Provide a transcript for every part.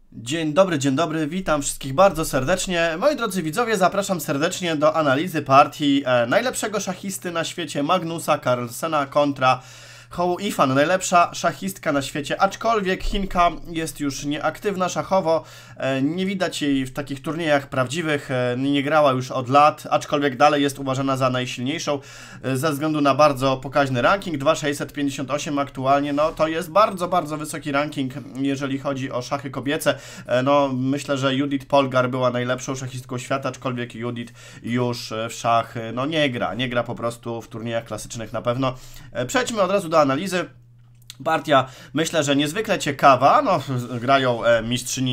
Dzień dobry, witam wszystkich bardzo serdecznie. Moi drodzy widzowie, zapraszam serdecznie do analizy partii najlepszego szachisty na świecie Magnusa Carlsena kontra Hou Yifan, najlepsza szachistka na świecie, aczkolwiek Chinka jest już nieaktywna szachowo, nie widać jej w takich turniejach prawdziwych, nie grała już od lat, aczkolwiek dalej jest uważana za najsilniejszą ze względu na bardzo pokaźny ranking, 2658 aktualnie, no to jest bardzo wysoki ranking, jeżeli chodzi o szachy kobiece. No myślę, że Judith Polgar była najlepszą szachistką świata, aczkolwiek Judith już w szach no nie gra po prostu w turniejach klasycznych na pewno. Przejdźmy od razu do analizy. Partia, myślę, że niezwykle ciekawa, no grają mistrzyni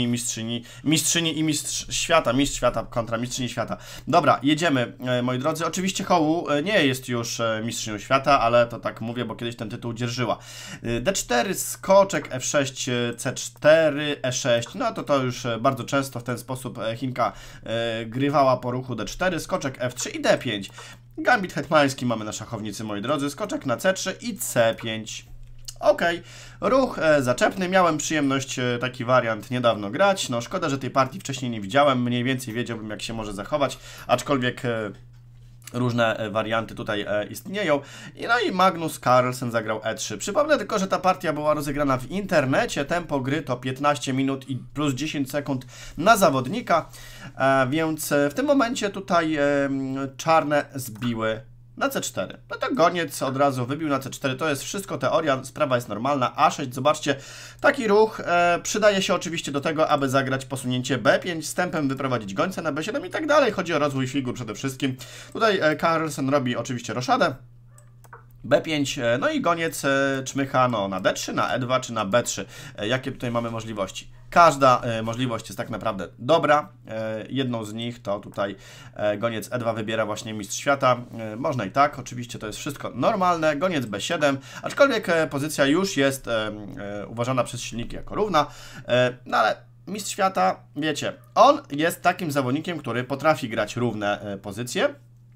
i mistrz świata kontra mistrzyni świata. Dobra, jedziemy, moi drodzy. Oczywiście Hou nie jest już mistrzynią świata, ale to tak mówię, bo kiedyś ten tytuł dzierżyła. D4, skoczek, F6, C4, E6, no to już bardzo często w ten sposób Chinka grywała po ruchu D4, skoczek F3 i D5. Gambit hetmański mamy na szachownicy, moi drodzy, skoczek na C3 i C5. Ok, ruch zaczepny, miałem przyjemność taki wariant niedawno grać, no szkoda, że tej partii wcześniej nie widziałem, mniej więcej wiedziałbym jak się może zachować, aczkolwiek różne warianty tutaj istnieją. No i Magnus Carlsen zagrał E3. Przypomnę tylko, że ta partia była rozegrana w internecie, tempo gry to 15 minut i plus 10 sekund na zawodnika, więc w tym momencie tutaj czarne zbiły na C4. No to goniec od razu wybił na C4, to jest wszystko teoria, sprawa jest normalna. A6, zobaczcie, taki ruch przydaje się oczywiście do tego, aby zagrać posunięcie B5, z tempem wyprowadzić gońca na B7 i tak dalej. Chodzi o rozwój figur przede wszystkim. Tutaj Carlsen robi oczywiście roszadę. B5, no i goniec czmycha no, na D3, na E2 czy na B3. Jakie tutaj mamy możliwości? Każda możliwość jest tak naprawdę dobra. Jedną z nich to tutaj goniec E2 wybiera właśnie mistrz świata. Można i tak, oczywiście to jest wszystko normalne. Goniec B7, aczkolwiek pozycja już jest uważana przez silniki jako równa. No ale mistrz świata, wiecie, on jest takim zawodnikiem, który potrafi grać równe pozycje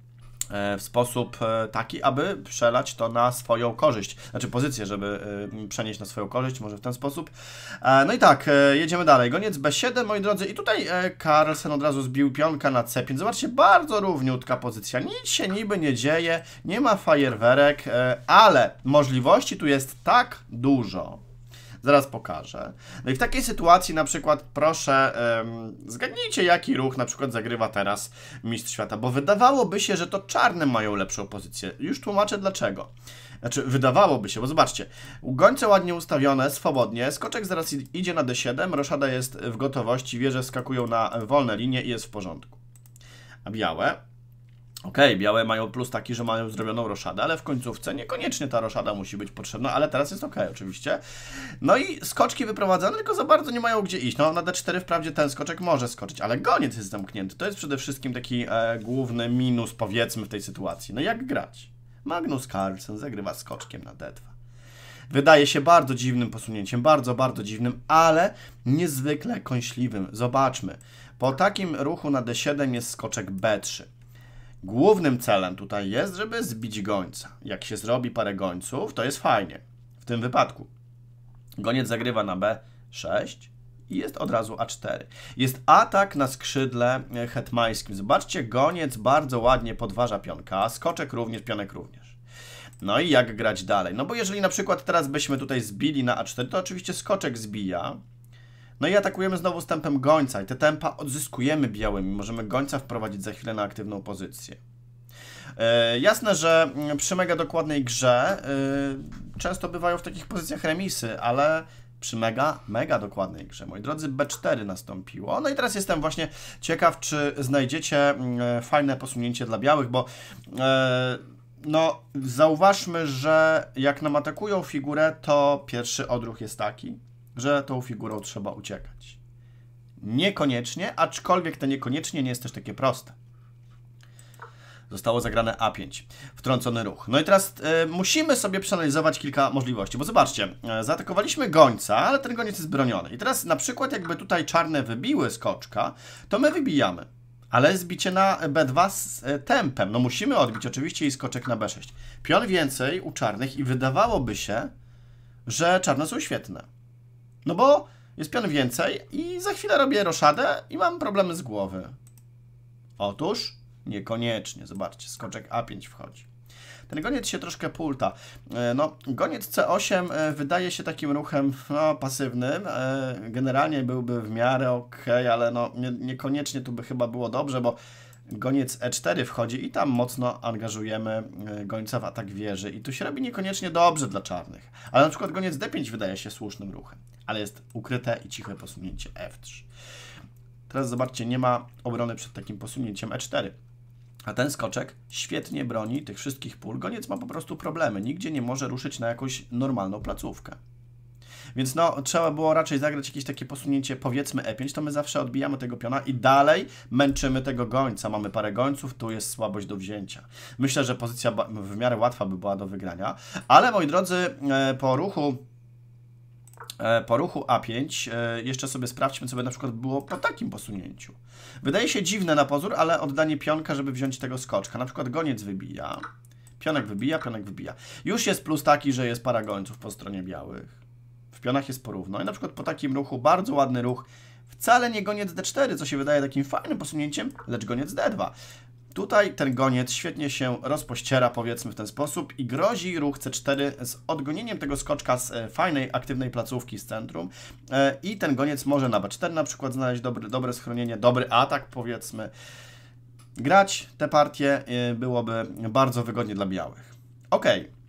w sposób taki, aby przelać to na swoją korzyść. Znaczy pozycję, żeby przenieść na swoją korzyść, może w ten sposób. No i tak, jedziemy dalej. Goniec B7, moi drodzy. I tutaj Carlsen od razu zbił pionka na C5. Zobaczcie, bardzo równiutka pozycja. Nic się niby nie dzieje, nie ma fajerwerek, ale możliwości tu jest tak dużo. Zaraz pokażę. No i w takiej sytuacji na przykład proszę zgadnijcie jaki ruch na przykład zagrywa teraz mistrz świata, bo wydawałoby się, że to czarne mają lepszą pozycję. Już tłumaczę dlaczego. Znaczy wydawałoby się, bo zobaczcie, gońce ładnie ustawione, swobodnie, skoczek zaraz idzie na D7, roszada jest w gotowości, wieże skakują na wolne linie i jest w porządku. A białe? Okej, białe mają plus taki, że mają zrobioną roszadę, ale w końcówce niekoniecznie ta roszada musi być potrzebna, ale teraz jest oczywiście. No i skoczki wyprowadzane, tylko za bardzo nie mają gdzie iść. No na D4 wprawdzie ten skoczek może skoczyć, ale goniec jest zamknięty. To jest przede wszystkim taki główny minus, powiedzmy, w tej sytuacji. No jak grać? Magnus Carlsen zagrywa skoczkiem na D2. Wydaje się bardzo dziwnym posunięciem, bardzo dziwnym, ale niezwykle kąśliwym. Zobaczmy. Po takim ruchu na D7 jest skoczek B3. Głównym celem tutaj jest, żeby zbić gońca. Jak się zrobi parę gońców, to jest fajnie. W tym wypadku goniec zagrywa na B6 i jest od razu A4. Jest atak na skrzydle hetmańskim. Zobaczcie, goniec bardzo ładnie podważa pionka, skoczek również, pionek również. No i jak grać dalej? No bo jeżeli na przykład teraz byśmy tutaj zbili na A4, to oczywiście skoczek zbija. No i atakujemy znowu z tempem gońca i te tempa odzyskujemy białymi. Możemy gońca wprowadzić za chwilę na aktywną pozycję. Jasne, że przy mega dokładnej grze często bywają w takich pozycjach remisy, ale przy mega dokładnej grze, moi drodzy, B4 nastąpiło. No i teraz jestem właśnie ciekaw, czy znajdziecie fajne posunięcie dla białych, bo no zauważmy, że jak nam atakują figurę, to pierwszy odruch jest taki, że tą figurą trzeba uciekać. Niekoniecznie, aczkolwiek to niekoniecznie nie jest też takie proste. Zostało zagrane A5, wtrącony ruch. No i teraz musimy sobie przeanalizować kilka możliwości, bo zobaczcie, zaatakowaliśmy gońca, ale ten goniec jest broniony. I teraz na przykład jakby tutaj czarne wybiły skoczka, to my wybijamy. Ale zbicie na B2 z tempem. No musimy odbić oczywiście i skoczek na B6. Pion więcej u czarnych i wydawałoby się, że czarne są świetne. No bo jest pion więcej i za chwilę robię roszadę i mam problemy z głowy. Otóż niekoniecznie. Zobaczcie, skoczek A5 wchodzi. Ten goniec się troszkę pulta. No, goniec C8 wydaje się takim ruchem pasywnym. Generalnie byłby w miarę ok, ale no, niekoniecznie tu by chyba było dobrze, bo goniec E4 wchodzi i tam mocno angażujemy gońca w atak wieży. I tu się robi niekoniecznie dobrze dla czarnych. Ale na przykład goniec D5 wydaje się słusznym ruchem. Ale jest ukryte i ciche posunięcie F3. Teraz zobaczcie, nie ma obrony przed takim posunięciem E4. A ten skoczek świetnie broni tych wszystkich pól. Goniec ma po prostu problemy. Nigdzie nie może ruszyć na jakąś normalną placówkę. Więc no, trzeba było raczej zagrać jakieś takie posunięcie, powiedzmy E5, to my zawsze odbijamy tego piona i dalej męczymy tego gońca. Mamy parę gońców, tu jest słabość do wzięcia. Myślę, że pozycja w miarę łatwa by była do wygrania. Ale moi drodzy, po ruchu A5 jeszcze sobie sprawdźmy, co by na przykład było po takim posunięciu. Wydaje się dziwne na pozór, ale oddanie pionka, żeby wziąć tego skoczka. Na przykład goniec wybija, pionek wybija, pionek wybija. Już jest plus taki, że jest para gońców po stronie białych. W pionach jest porówno. I na przykład po takim ruchu, bardzo ładny ruch, wcale nie goniec D4, co się wydaje takim fajnym posunięciem, lecz goniec D2. Tutaj ten goniec świetnie się rozpościera, powiedzmy w ten sposób i grozi ruch C4 z odgonieniem tego skoczka z fajnej, aktywnej placówki z centrum i ten goniec może na B4 na przykład znaleźć dobre schronienie, dobry atak, powiedzmy. Grać tę partię byłoby bardzo wygodnie dla białych. Ok.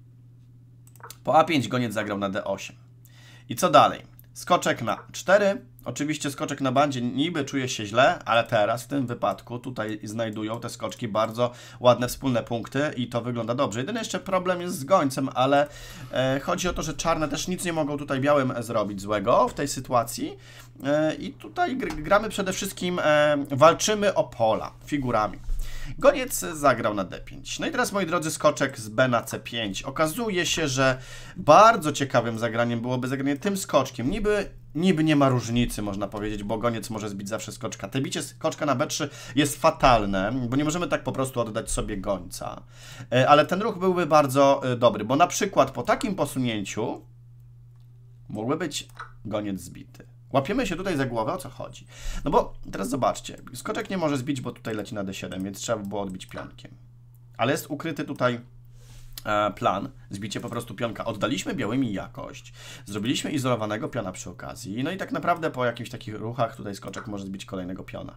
Po A5 goniec zagrał na D8. I co dalej? Skoczek na 4. Oczywiście skoczek na bandzie niby czuje się źle, ale teraz w tym wypadku tutaj znajdują te skoczki bardzo ładne wspólne punkty i to wygląda dobrze. Jedyny jeszcze problem jest z gońcem, ale chodzi o to, że czarne też nic nie mogą tutaj białym zrobić złego w tej sytuacji i tutaj gramy przede wszystkim, walczymy o pola figurami. Goniec zagrał na D5. No i teraz, moi drodzy, skoczek z B na C5. Okazuje się, że bardzo ciekawym zagraniem byłoby zagranie tym skoczkiem. Niby nie ma różnicy, można powiedzieć, bo goniec może zbić zawsze skoczka. Te bicie skoczka na B3 jest fatalne, bo nie możemy tak po prostu oddać sobie gońca. Ale ten ruch byłby bardzo dobry, bo na przykład po takim posunięciu mógłby być goniec zbity. Łapiemy się tutaj za głowę, o co chodzi. No bo teraz zobaczcie, skoczek nie może zbić, bo tutaj leci na D7, więc trzeba by było odbić pionkiem. Ale jest ukryty tutaj plan, zbicie po prostu pionka. Oddaliśmy białymi jakość, zrobiliśmy izolowanego piona przy okazji, no i tak naprawdę po jakichś takich ruchach tutaj skoczek może zbić kolejnego piona.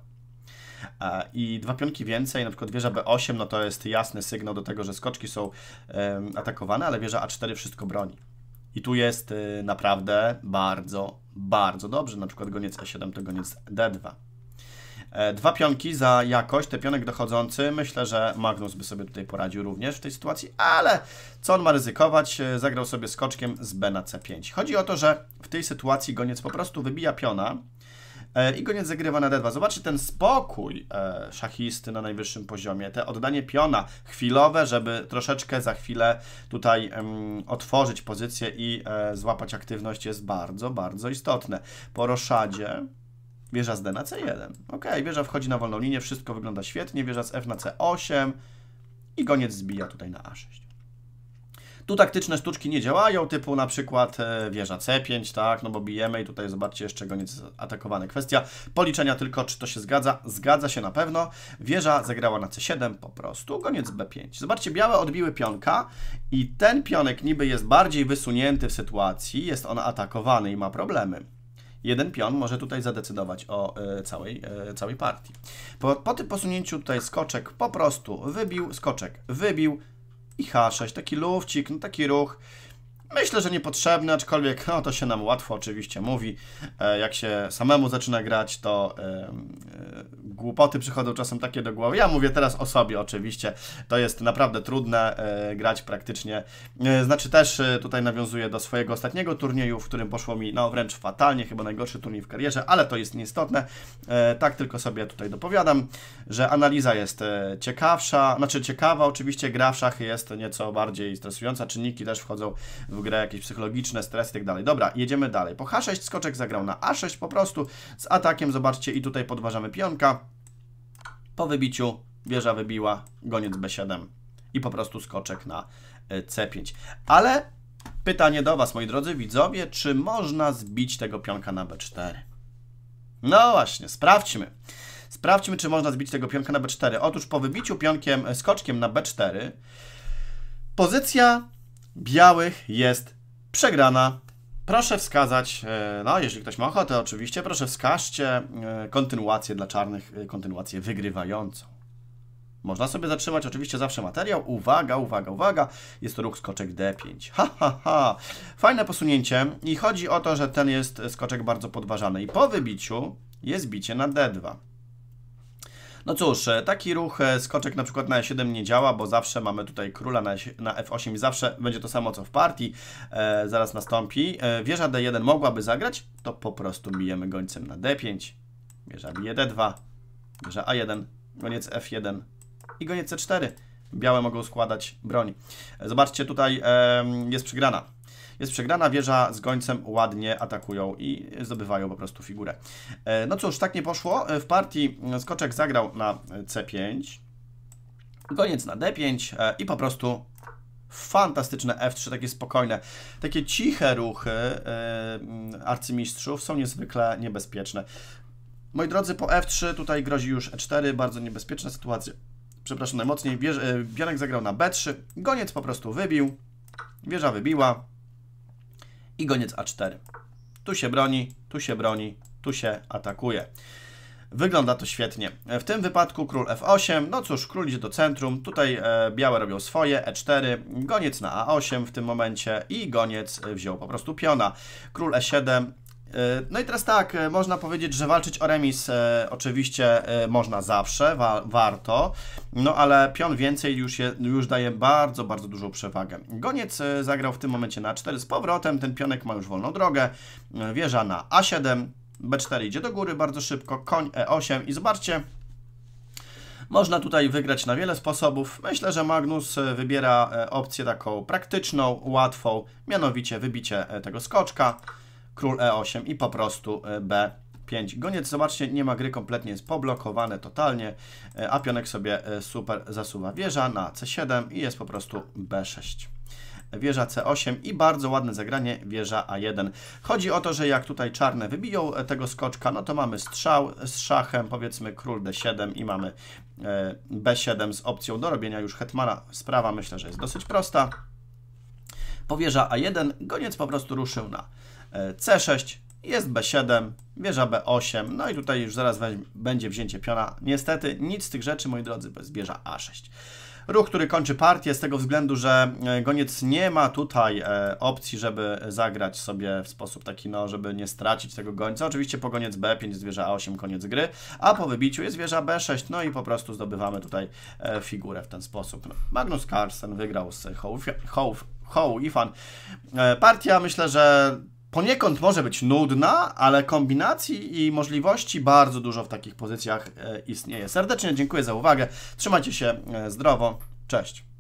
I dwa pionki więcej, na przykład wieża B8, no to jest jasny sygnał do tego, że skoczki są atakowane, ale wieża A4 wszystko broni. I tu jest naprawdę bardzo dobrze. Na przykład goniec E7 to goniec D2. Dwa pionki za jakość, ten pionek dochodzący. Myślę, że Magnus by sobie tutaj poradził również w tej sytuacji, ale co on ma ryzykować? Zagrał sobie skoczkiem z B na C5. Chodzi o to, że w tej sytuacji goniec po prostu wybija piona i goniec zagrywa na D2. Zobaczcie ten spokój szachisty na najwyższym poziomie, te oddanie piona chwilowe, żeby troszeczkę za chwilę tutaj otworzyć pozycję i złapać aktywność jest bardzo istotne. Po roszadzie wieża z D na C1. Ok, wieża wchodzi na wolną linię, wszystko wygląda świetnie, wieża z F na C8 i goniec zbija tutaj na A6. Tu taktyczne sztuczki nie działają, typu na przykład wieża C5, tak, no bo bijemy i tutaj zobaczcie jeszcze goniec atakowany. Kwestia policzenia tylko, czy to się zgadza. Zgadza się na pewno. Wieża zagrała na C7 po prostu, goniec B5. Zobaczcie, białe odbiły pionka i ten pionek niby jest bardziej wysunięty w sytuacji, jest on atakowany i ma problemy. Jeden pion może tutaj zadecydować o całej partii. Po tym posunięciu tutaj skoczek po prostu wybił, skoczek wybił, i H6, taki lufcik, no taki ruch, myślę, że niepotrzebny, aczkolwiek no, to się nam łatwo oczywiście mówi. Jak się samemu zaczyna grać, to głupoty przychodzą czasem takie do głowy. Ja mówię teraz o sobie oczywiście, to jest naprawdę trudne grać praktycznie. Znaczy też tutaj nawiązuję do swojego ostatniego turnieju, w którym poszło mi no wręcz fatalnie, chyba najgorszy turniej w karierze, ale to jest nieistotne. Tak tylko sobie tutaj dopowiadam, że analiza jest ciekawsza, znaczy ciekawa oczywiście, gra w szachy jest nieco bardziej stresująca, czynniki też wchodzą w grę, jakieś psychologiczne, stres i tak dalej. Dobra, jedziemy dalej. Po H6 skoczek zagrał na A6 po prostu z atakiem, zobaczcie, i tutaj podważamy pionka. Po wybiciu wieża wybiła, goniec B7 i po prostu skoczek na C5. Ale Pytanie do Was, moi drodzy widzowie, czy można zbić tego pionka na B4? No właśnie, sprawdźmy. Sprawdźmy, czy można zbić tego pionka na B4. Otóż po wybiciu pionkiem, skoczkiem na B4, pozycja białych jest przegrana. Proszę wskazać, no jeżeli ktoś ma ochotę oczywiście, proszę wskażcie kontynuację dla czarnych, kontynuację wygrywającą. Można sobie zatrzymać oczywiście zawsze materiał. Uwaga, uwaga, uwaga. Jest to ruch skoczek D5. Ha, ha, ha. Fajne posunięcie. I chodzi o to, że ten jest skoczek bardzo podważany. I po wybiciu jest bicie na D2. No cóż, taki ruch skoczek na przykład na E7 nie działa, bo zawsze mamy tutaj króla na F8 i zawsze będzie to samo co w partii. Zaraz nastąpi. Wieża D1 mogłaby zagrać, to po prostu bijemy gońcem na D5. Wieża bije D2. Wieża A1. Goniec F1. I goniec C4. Białe mogą składać broń. Zobaczcie, tutaj jest przegrana. Jest przegrana, wieża z gońcem ładnie atakują i zdobywają po prostu figurę. No cóż, tak nie poszło. W partii skoczek zagrał na C5. Goniec na D5 i po prostu fantastyczne F3, takie spokojne. Takie ciche ruchy arcymistrzów są niezwykle niebezpieczne. Moi drodzy, po F3 tutaj grozi już E4, bardzo niebezpieczna sytuacja. Przepraszam najmocniej, pionek zagrał na B3, goniec po prostu wybił, wieża wybiła i goniec A4. Tu się broni, tu się broni, tu się atakuje. Wygląda to świetnie. W tym wypadku król F8, no cóż, król idzie do centrum, tutaj białe robią swoje, E4, goniec na A8 w tym momencie i goniec wziął po prostu piona. Król E7. No i teraz tak, można powiedzieć, że walczyć o remis oczywiście można zawsze, warto, no ale pion więcej już daje bardzo, bardzo dużą przewagę. Goniec zagrał w tym momencie na A4 z powrotem, ten pionek ma już wolną drogę, wieża na A7, B4 idzie do góry bardzo szybko, koń E8 i zobaczcie, można tutaj wygrać na wiele sposobów. Myślę, że Magnus wybiera opcję taką praktyczną, łatwą, mianowicie wybicie tego skoczka, król E8 i po prostu B5. Goniec, zobaczcie, nie ma gry, kompletnie jest poblokowane totalnie, a pionek sobie super zasuwa. Wieża na C7 i jest po prostu B6. Wieża C8 i bardzo ładne zagranie, wieża A1. Chodzi o to, że jak tutaj czarne wybiją tego skoczka, no to mamy strzał z szachem, powiedzmy król D7 i mamy B7 z opcją do robienia już hetmana. Sprawa myślę, że jest dosyć prosta. Po wieża A1 goniec po prostu ruszył na C6, jest B7, wieża B8, no i tutaj już zaraz będzie wzięcie piona. Niestety nic z tych rzeczy, moi drodzy, to jest wieża A6. Ruch, który kończy partię z tego względu, że goniec nie ma tutaj opcji, żeby zagrać sobie w sposób taki, no, żeby nie stracić tego gońca. Oczywiście po goniec B5 jest wieża A8, koniec gry, a po wybiciu jest wieża B6, no i po prostu zdobywamy tutaj figurę w ten sposób. No, Magnus Carlsen wygrał z Hou Yifan. Partia, myślę, że poniekąd może być nudna, ale kombinacji i możliwości bardzo dużo w takich pozycjach istnieje. Serdecznie dziękuję za uwagę. Trzymajcie się zdrowo. Cześć.